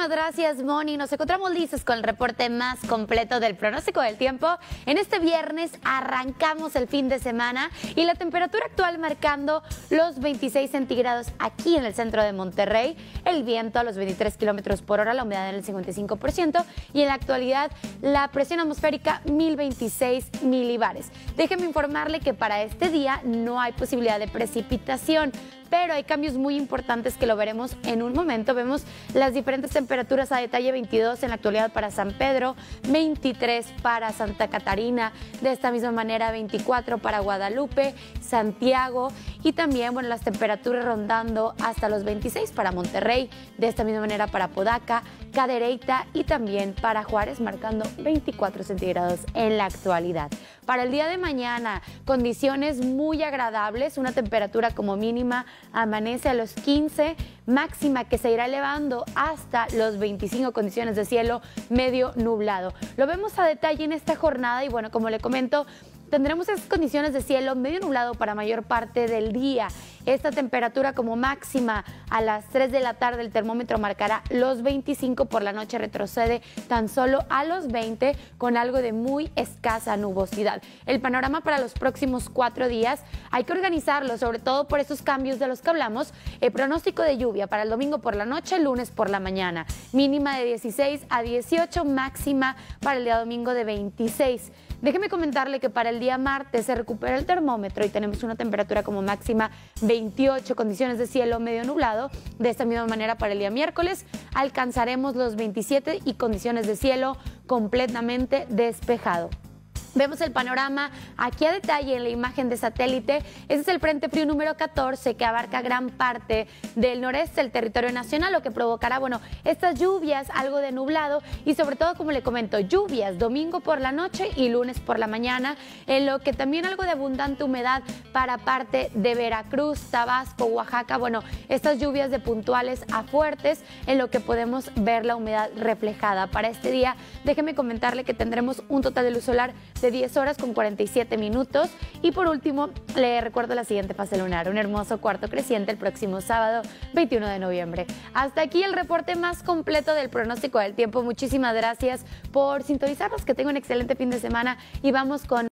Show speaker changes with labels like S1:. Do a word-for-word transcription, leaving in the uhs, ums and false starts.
S1: Muchísimas gracias, Moni. Nos encontramos listos con el reporte más completo del pronóstico del tiempo. En este viernes arrancamos el fin de semana y la temperatura actual marcando los veintiséis centígrados aquí en el centro de Monterrey. El viento a los veintitrés kilómetros por hora, la humedad en el cincuenta y cinco por ciento y en la actualidad la presión atmosférica mil veintiséis milibares. Déjeme informarle que para este día no hay posibilidad de precipitación, pero hay cambios muy importantes que lo veremos en un momento. Vemos las diferentes temperaturas a detalle: veintidós en la actualidad para San Pedro, veintitrés para Santa Catarina, de esta misma manera veinticuatro para Guadalupe, Santiago y también, bueno, las temperaturas rondando hasta los veintiséis para Monterrey, de esta misma manera para Podaca, Cadereyta y también para Juárez, marcando veinticuatro centígrados en la actualidad. Para el día de mañana, condiciones muy agradables, una temperatura como mínima amanece a los quince, máxima que se irá elevando hasta los veinticinco, condiciones de cielo medio nublado. Lo vemos a detalle en esta jornada y bueno, como le comento, tendremos esas condiciones de cielo medio nublado para mayor parte del día. Esta temperatura como máxima a las tres de la tarde, el termómetro marcará los veinticinco, por la noche retrocede tan solo a los veinte con algo de muy escasa nubosidad. El panorama para los próximos cuatro días hay que organizarlo, sobre todo por esos cambios de los que hablamos. El pronóstico de lluvia para el domingo por la noche, lunes por la mañana, mínima de dieciséis a dieciocho, máxima para el día domingo de veintiséis. Déjeme comentarle que para el día martes se recupera el termómetro y tenemos una temperatura como máxima veintiocho, condiciones de cielo medio nublado. De esta misma manera para el día miércoles alcanzaremos los veintisiete y condiciones de cielo completamente despejado. Vemos el panorama aquí a detalle en la imagen de satélite. Ese es el Frente Frío número catorce que abarca gran parte del noreste del territorio nacional, lo que provocará, bueno, estas lluvias, algo de nublado y sobre todo, como le comento, lluvias domingo por la noche y lunes por la mañana, en lo que también algo de abundante humedad para parte de Veracruz, Tabasco, Oaxaca. Bueno, estas lluvias de puntuales a fuertes, en lo que podemos ver la humedad reflejada. Para este día, déjeme comentarle que tendremos un total de luz solar de diez horas con cuarenta y siete minutos. Y por último, le recuerdo la siguiente fase lunar, un hermoso cuarto creciente el próximo sábado veintiuno de noviembre. Hasta aquí el reporte más completo del pronóstico del tiempo. Muchísimas gracias por sintonizarnos, que tenga un excelente fin de semana y vamos con